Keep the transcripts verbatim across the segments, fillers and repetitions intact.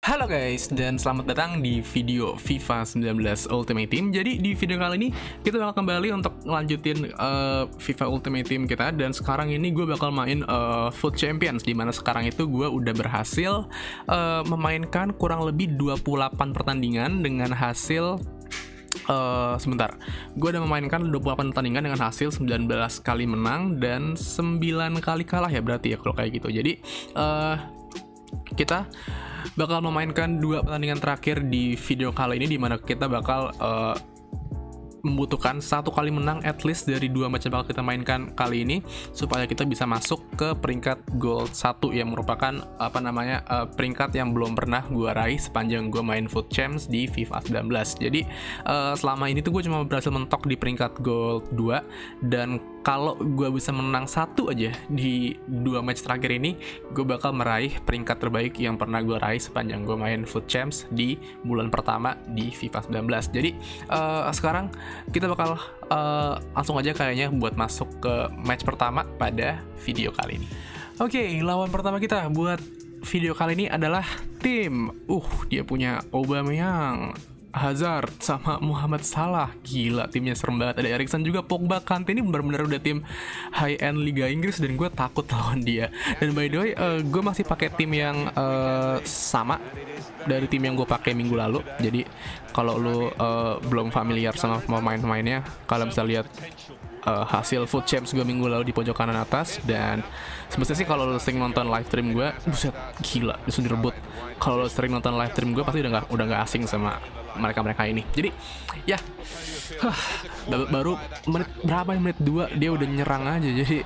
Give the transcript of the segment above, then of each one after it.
Halo guys, dan selamat datang di video FIFA sembilan belas Ultimate Team. Jadi di video kali ini kita bakal kembali untuk ngelanjutin uh, FIFA Ultimate Team kita. Dan sekarang ini gue bakal main uh, Foot Champions, dimana sekarang itu gue udah berhasil uh, memainkan kurang lebih dua puluh delapan pertandingan dengan hasil Uh, sebentar, gue udah memainkan dua puluh delapan pertandingan dengan hasil sembilan belas kali menang dan sembilan kali kalah ya berarti ya kalau kayak gitu. Jadi uh, kita bakal memainkan dua pertandingan terakhir di video kali ini, dimana kita bakal uh, membutuhkan satu kali menang at least dari dua match yang bakal kita mainkan kali ini supaya kita bisa masuk ke peringkat gold satu yang merupakan apa namanya uh, peringkat yang belum pernah gue raih sepanjang gue main Foot Champs di FIFA sembilan belas. Jadi uh, selama ini tuh gue cuma berhasil mentok di peringkat gold dua, dan kalau gue bisa menang satu aja di dua match terakhir ini, gue bakal meraih peringkat terbaik yang pernah gue raih sepanjang gue main Foot Champs di bulan pertama di FIFA sembilan belas. Jadi uh, sekarang kita bakal uh, langsung aja kayaknya buat masuk ke match pertama pada video kali ini. Oke, okay, lawan pertama kita buat video kali ini adalah tim uh dia punya Aubameyang, Hazard, sama Muhammad Salah. Gila, timnya serem banget. Ada Eriksen juga, Pogba, Kante. Ini benar-benar udah tim high-end Liga Inggris dan gue takut lawan dia. Dan by the way, uh, gue masih pakai tim yang uh, sama dari tim yang gue pakai minggu lalu. Jadi kalau lu uh, belum familiar sama pemain-pemainnya, kalian bisa lihat uh, hasil Foot Champs gue minggu lalu di pojok kanan atas. Dan semestinya sih kalau lu sering nonton live stream gue, buset, gila, disuruh direbut. Kalau lu sering nonton live stream gue, pasti udah gak, udah gak asing sama mereka-mereka ini. Jadi ya huh, baru menit berapa ya, menit dua dia udah nyerang aja. Jadi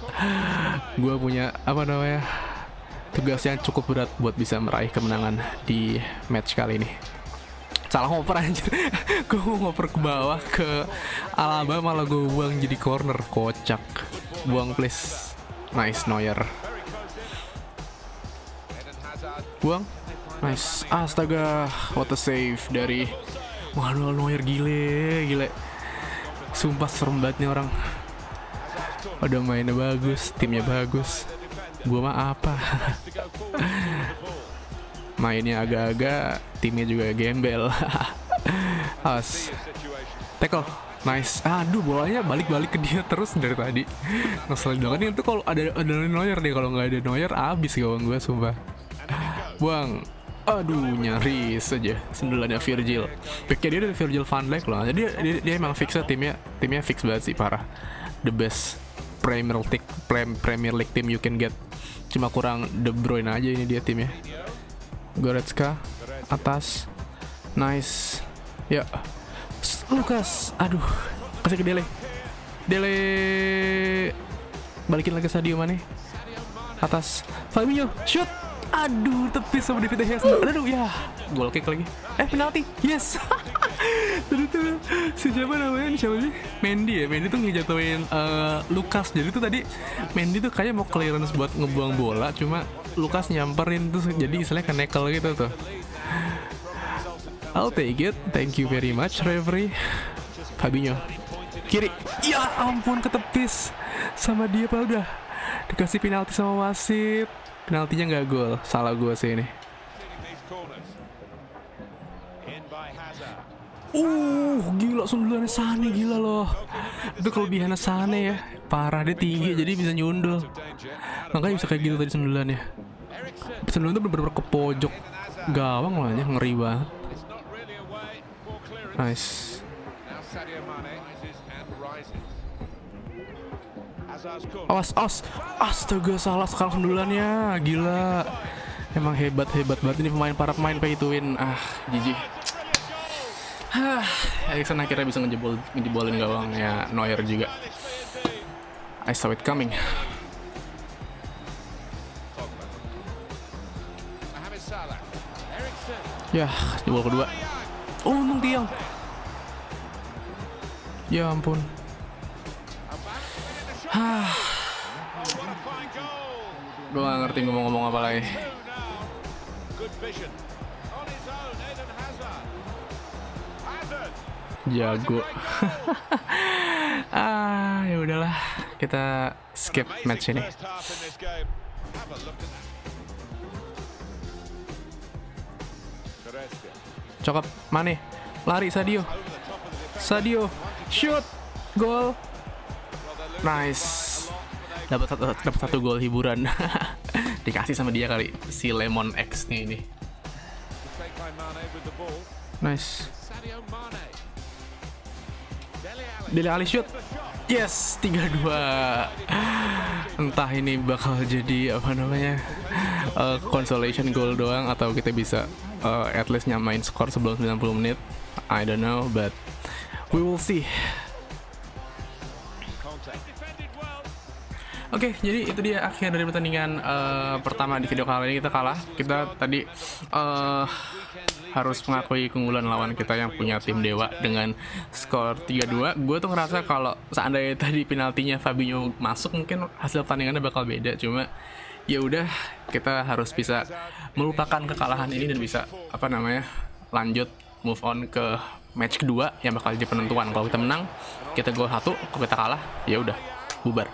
gue punya apa namanya tugas yang cukup berat buat bisa meraih kemenangan di match kali ini. Salah ngoper anjir. Gue mau ngoper ke bawah ke Alaba, malah gue buang jadi corner. Kocak. Buang please. Nice Neuer. Buang. Nice, astaga, what a save dari Manuel Neuer. Gile, gile. Sumpah serem banget nih orang. Udah mainnya bagus, timnya bagus. Gua mah apa? Mainnya agak-agak, timnya juga gembel. As, tackle, nice. Aduh, bolanya balik-balik ke dia terus dari tadi. Ngeselin banget nih, itu kalau ada ada Neuer deh, kalau nggak ada Neuer abis gawang gua, sumpah. Buang. Aduh, nyaris saja sendulannya Virgil. Backnya dia dari Virgil van Dijk loh. Jadi dia, dia emang fix lah timnya. Timnya fix banget sih, parah. The best Premier League Premier League team you can get. Cuma kurang De Bruyne aja ini dia timnya. Goretzka atas. Nice. Ya. Lucas. Aduh. Kasih ke Dele. Dele. Balikin lagi Sadio Mane. Atas. Fabinho. Shoot. Aduh, tepis sama David De Gea. Aduh, ya, goal kick lagi. Eh, penalti. Yes. Tadi tuh si siapa namanya? Siapa sih? Mendy ya. Mendy tuh ngejatuhin uh, Lucas. Jadi tuh tadi Mendy tuh kayak mau clearance buat ngebuang bola, cuma Lucas nyamperin tuh, jadi istilahnya kenekel gitu tuh. I'll take it. Thank you very much, referee. Fabinho. Kiri. Ya ampun, ketepis sama dia, Pak. Udah dikasih penalti sama wasit. Penaltinya nggak gol, salah gue sih ini. Uh, gila sundulannya Sane, gila loh. Itu kelebihannya Sane ya, parah, dia tinggi jadi bisa nyundul. Makanya bisa kayak gitu tadi sundulannya. Sundulan itu bener-bener ke pojok gawang loh, aja ngeri banget. Nice. Awas, awas, astaga, salah sekarang sundulannya, gila. Emang hebat-hebat banget ini pemain, para pemain pay to win. Ah, jijik. Hah, Eriksen akhirnya bisa ngejebol, ngejebolin gawangnya Neuer juga. I saw it coming. Ya, jebol kedua. Oh, untung tiang. Ya ampun. Hah, gue gak ngerti gue mau ngomong apa lagi. Jago. Ah, ya udahlah, kita skip match ini. Cakep, Mane, lari Sadio, Sadio, shoot, gol, nice, dapat satu, dapat satu gol hiburan, dikasih sama dia kali si Lemon X nih ini, nice, Dele Alli shoot, yes, tiga dua. Entah ini bakal jadi apa namanya uh, consolation goal doang atau kita bisa uh, at least nyamain skor sebelum sembilan puluh menit. I don't know, but we will see. Oke, okay, jadi itu dia akhir dari pertandingan uh, pertama di video kali ini. Kita kalah. Kita tadi uh, harus mengakui keunggulan lawan kita yang punya tim dewa dengan skor tiga dua. Gue tuh ngerasa kalau seandainya tadi penaltinya Fabinho masuk, mungkin hasil pertandingannya bakal beda. Cuma ya udah, kita harus bisa melupakan kekalahan ini dan bisa apa namanya lanjut move on ke match kedua yang bakal jadi penentuan. Kalau kita menang, kita gol satu. Kalau kita kalah, ya udah bubar.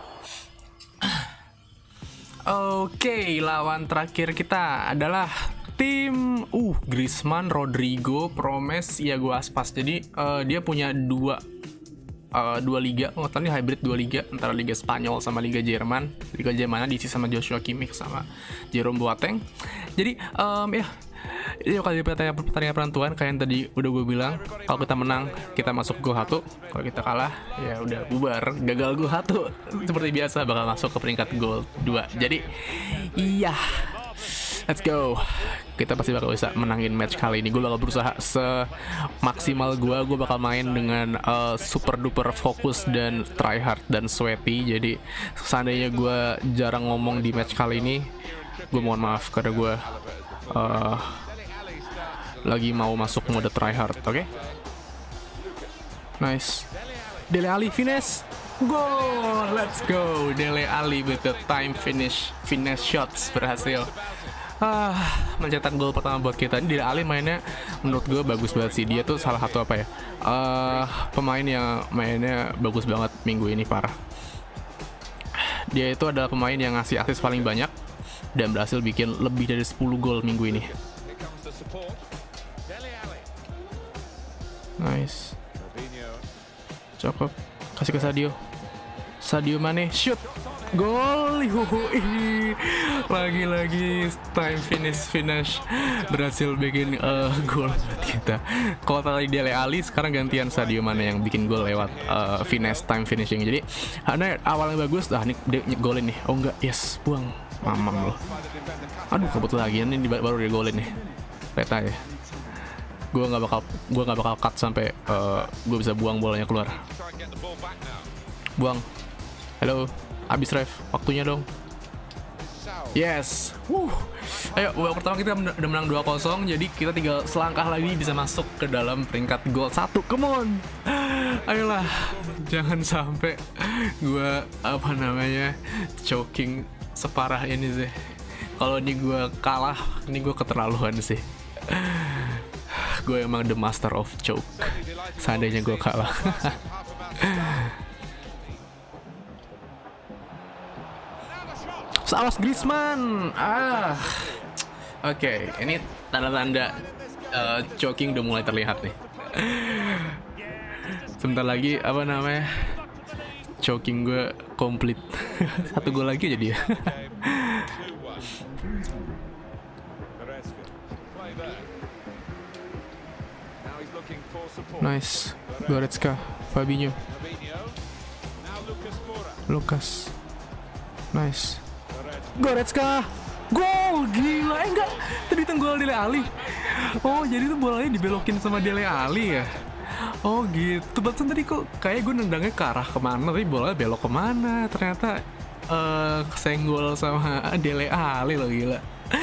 Oke, okay, lawan terakhir kita adalah tim uh Griezmann, Rodrigo, Promes, Iago Aspas. Jadi uh, dia punya dua uh, dua liga, oh ini hybrid dua liga antara Liga Spanyol sama Liga Jerman. Liga Jerman diisi sama Joshua Kimmich sama Jerome Boateng. Jadi um, ya ini bakal jadi pertandingan, pertandingan penentuan kayak yang tadi udah gue bilang. Kalau kita menang, kita masuk gol satu. Kalau kita kalah, ya udah bubar. Gagal gol satu, seperti biasa bakal masuk ke peringkat gol dua. Jadi iya, let's go. Kita pasti bakal bisa menangin match kali ini. Gue bakal berusaha semaksimal gue. Gue bakal main dengan uh, super duper fokus dan try hard dan sweaty. Jadi seandainya gue jarang ngomong di match kali ini, gue mohon maaf karena gue uh, lagi mau masuk mode try hard. Oke, okay? Nice, Dele Alli finesse, goal, let's go. Dele Alli with the time finish, finesse shots berhasil ah, mencetak gol pertama buat kita. Ini Dele Alli mainnya menurut gue bagus banget sih. Dia tuh salah satu apa ya uh, pemain yang mainnya bagus banget minggu ini, parah. Dia itu adalah pemain yang ngasih asis paling banyak dan berhasil bikin lebih dari sepuluh gol minggu ini. Nice, cakep, kasih ke Sadio, Sadio Mane shoot, gol, lagi-lagi time finish finish berhasil bikin uh, gol buat kita. Kalau tadi Dele Alli, sekarang gantian Sadio Mane yang bikin gol lewat uh, finesse time finishing. Jadi karena awalnya bagus, ah nih dia golin nih, oh enggak, yes, buang, mamam loh. Aduh, kebut lagi nih, baru dia golin nih, lihat aja. Gue nggak bakal gue nggak bakal cut sampai uh, gue bisa buang bolanya keluar. Buang. Halo, abis ref, waktunya dong. Yes. Wuh. Ayo, babak pertama kita udah menang dua kosong, jadi kita tinggal selangkah lagi bisa masuk ke dalam peringkat gol satu. Come on. Ayolah, jangan sampai gue apa namanya choking separah ini sih. Kalau ini gue kalah, ini gue keterlaluan sih. Gue emang the master of choke. Seandainya gue kalah. Salah Griezmann. Ah. Oke, okay, ini tanda-tanda uh, choking udah mulai terlihat nih. Sebentar lagi apa namanya? Choking gue komplit. Satu gol lagi jadi ya. Nice, Goretzka, Fabinho, Lucas, nice, Goretzka, gol, gila, eh enggak, tadi itu gol Dele Alli. Oh jadi tuh bolanya dibelokin sama Dele Alli ya. Oh gitu, bahkan tadi kok kayak gue nendangnya ke arah kemana, tapi bolanya belok kemana, ternyata uh, kesenggol sama Dele Alli loh, gila.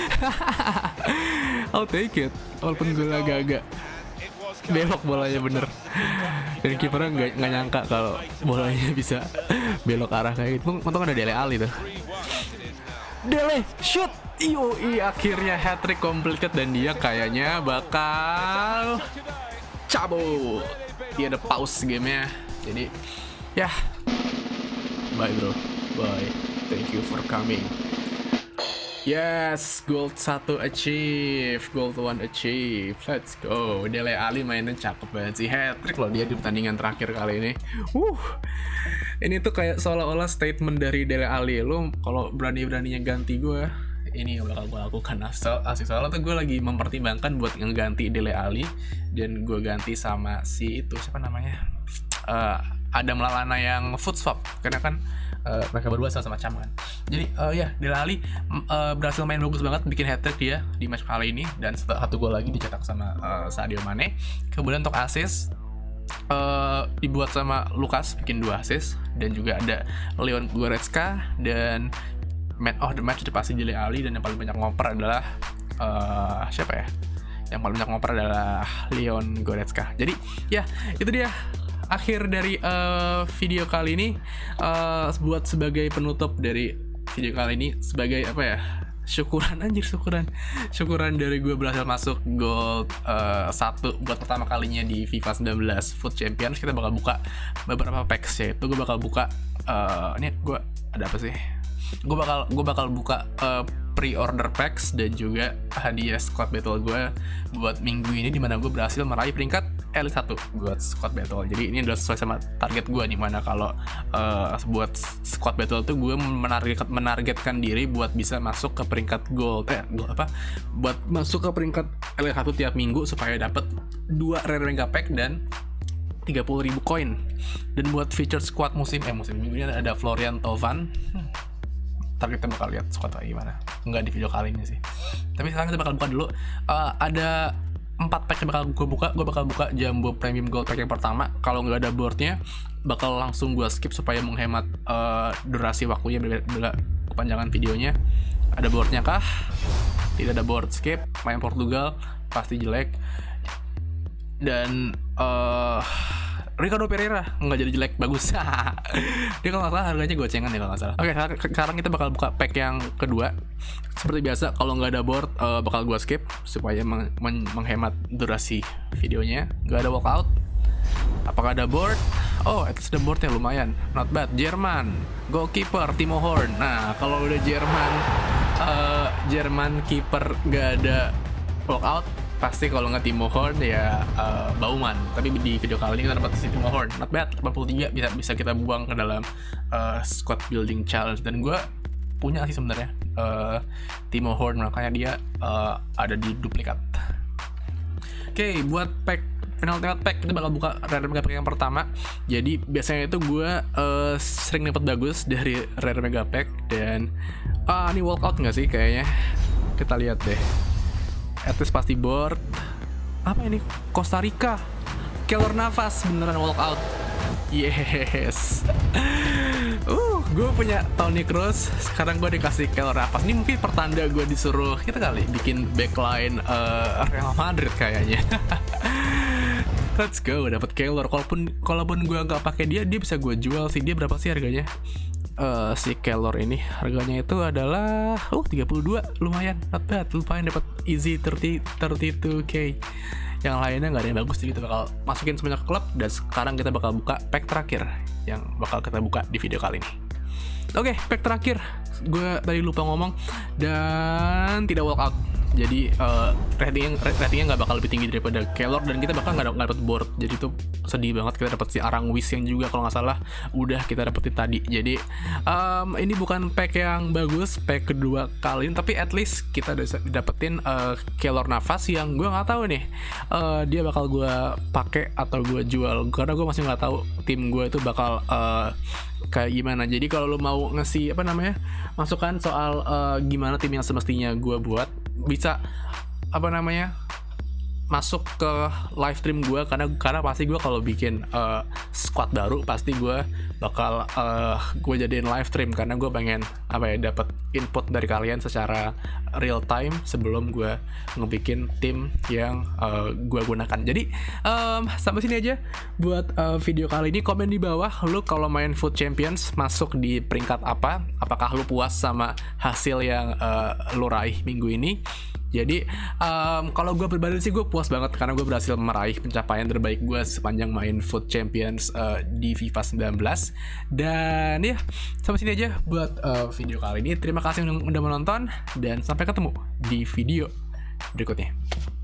I'll take it, walaupun gue agak-agak belok bolanya bener, dan kipernya nggak nggak nyangka kalau bolanya bisa belok arah kayak gitu. Untung ada Dele Alli tuh. Dele shoot, yoi, akhirnya hat trick completed dan dia kayaknya bakal cabut. Dia ada pause gamenya, jadi ya bye bro, bye, thank you for coming. Yes, gold satu achieve, gold one achieve. Let's go. Dele Alli mainnya cakep banget sih, hat-trick loh dia di pertandingan terakhir kali ini. Uh, ini tuh kayak seolah-olah statement dari Dele Alli. Lo kalau berani-beraninya ganti gue, ini yang bakal gue lakukan. Asal, asik soalnya tuh gue lagi mempertimbangkan buat ngeganti Dele Alli dan gue ganti sama si itu siapa namanya? Uh, Adam Lallana yang foot swap karena kan Uh, mereka berdua sama-sama macam kan. Jadi uh, ya Dele Alli uh, berhasil main bagus banget, bikin hat-trick dia di match kali ini dan satu gol lagi dicetak sama uh, Sadio Mane. Kemudian untuk assist uh, dibuat sama Lucas, bikin dua assist, dan juga ada Leon Goretzka, dan man of the match itu pasti Dele Alli, dan yang paling banyak ngoper adalah uh, siapa ya? Yang paling banyak ngoper adalah Leon Goretzka. Jadi ya itu dia akhir dari uh, video kali ini. Uh, buat sebagai penutup dari video kali ini, sebagai apa ya, syukuran anjir syukuran syukuran dari gue berhasil masuk gold uh, satu buat pertama kalinya di FIFA sembilan belas Foot Champions. Kita bakal buka beberapa packs ya. Itu gue bakal buka uh, ini gue ada apa sih, gue bakal gue bakal buka uh, pre-order packs dan juga hadiah squad battle gue buat minggu ini, dimana gue berhasil meraih peringkat Elite satu buat squad battle. Jadi ini adalah sesuai sama target gue, dimana kalau uh, buat squad battle tuh gue menarget, menargetkan diri buat bisa masuk ke peringkat gold eh gold apa buat masuk ke peringkat Elite satu tiap minggu supaya dapat dua rare mega pack dan tiga puluh ribu koin. Dan buat feature squad musim eh musim minggu ini ada Florian Thauvin. hmm. Ntar kita bakal lihat squad lagi gimana, nggak di video kali ini sih. Tapi sekarang kita bakal buka dulu. Uh, ada empat pack yang bakal gue buka. Gue bakal buka Jumbo Premium Gold pack yang pertama. Kalau nggak ada boardnya, bakal langsung gue skip supaya menghemat uh, durasi waktunya, bila kepanjangan videonya. Ada boardnya kah? Tidak ada board, skip. Main Portugal pasti jelek. Dan uh, Ricardo Pereira nggak jadi jelek, bagus. Dia kalau nggak salah harganya gocengan ya kalau nggak salah. Oke, sekarang kita bakal buka pack yang kedua. Seperti biasa, kalau nggak ada board uh, bakal gue skip supaya meng meng menghemat durasi videonya. Nggak ada walkout. Apakah ada board? Oh, itu ada boardnya, lumayan, not bad. Jerman, goalkeeper Timo Horn. Nah, kalau udah Jerman, uh, Jerman kiper nggak ada walkout, pasti kalau nggak Timo Horn ya uh, Bauman. Tapi di video kali ini kita dapat si Timo Horn, not bad, delapan puluh tiga, bisa bisa kita buang ke dalam uh, squad building challenge. Dan gue punya sih sebenarnya uh, Timo Horn, makanya dia uh, ada di duplikat. Oke, okay, buat pack penalty pack kita bakal buka rare mega pack yang pertama. Jadi biasanya itu gue uh, sering dapat bagus dari rare mega pack. Dan ah ini walkout nggak sih kayaknya, kita lihat deh. At least pasti board. Apa ini? Costa Rica, Keylor Navas, beneran walkout. Yes. Uh, gue punya Toni Kroos, sekarang gue dikasih Keylor Navas. Ini mungkin pertanda gue disuruh kita kali bikin backline uh, Real Madrid kayaknya. Let's go, dapat Keylor. Kalaupun kalaupun gue nggak pakai dia, dia bisa gue jual sih. Dia berapa sih harganya? Uh, si Keylor ini harganya itu adalah uh tiga puluh dua, lumayan, not bad, lumayan dapat easy tiga puluh, tiga puluh dua K. Yang lainnya nggak ada yang bagus, jadi kita bakal masukin semuanya ke klub. Dan sekarang kita bakal buka pack terakhir yang bakal kita buka di video kali ini. Oke, okay, pack terakhir gue tadi lupa ngomong dan tidak walkout. Jadi uh, ratingnya ratingnya nggak bakal lebih tinggi daripada Keylor, dan kita bakal nggak dapat board. Jadi itu sedih banget. Kita dapat si Arangwis yang juga kalau nggak salah udah kita dapetin tadi. Jadi um, ini bukan pack yang bagus, pack kedua kali ini, tapi at least kita udah dapetin uh, Keylor Navas yang gue nggak tahu nih uh, dia bakal gue pakai atau gue jual, karena gue masih nggak tahu tim gue itu bakal uh, kayak gimana. Jadi kalau lo mau ngasih apa namanya masukan soal uh, gimana tim yang semestinya gue buat, bisa apa namanya masuk ke live stream gue, karena karena pasti gue kalau bikin uh, squad baru pasti gue bakal uh, gue jadiin live stream, karena gue pengen apa ya dapat input dari kalian secara real time sebelum gue ngebikin tim yang uh, gue gunakan. Jadi um, sampai sini aja buat uh, video kali ini. Komen di bawah lu kalau main Foot Champions masuk di peringkat apa, apakah lu puas sama hasil yang uh, lu raih minggu ini. Jadi um, kalau gue pribadi sih gue puas banget karena gue berhasil meraih pencapaian terbaik gue sepanjang main Foot Champions uh, di FIFA sembilan belas. Dan ya, sampai sini aja buat uh, video kali ini. Terima kasih udah menonton dan sampai ketemu di video berikutnya.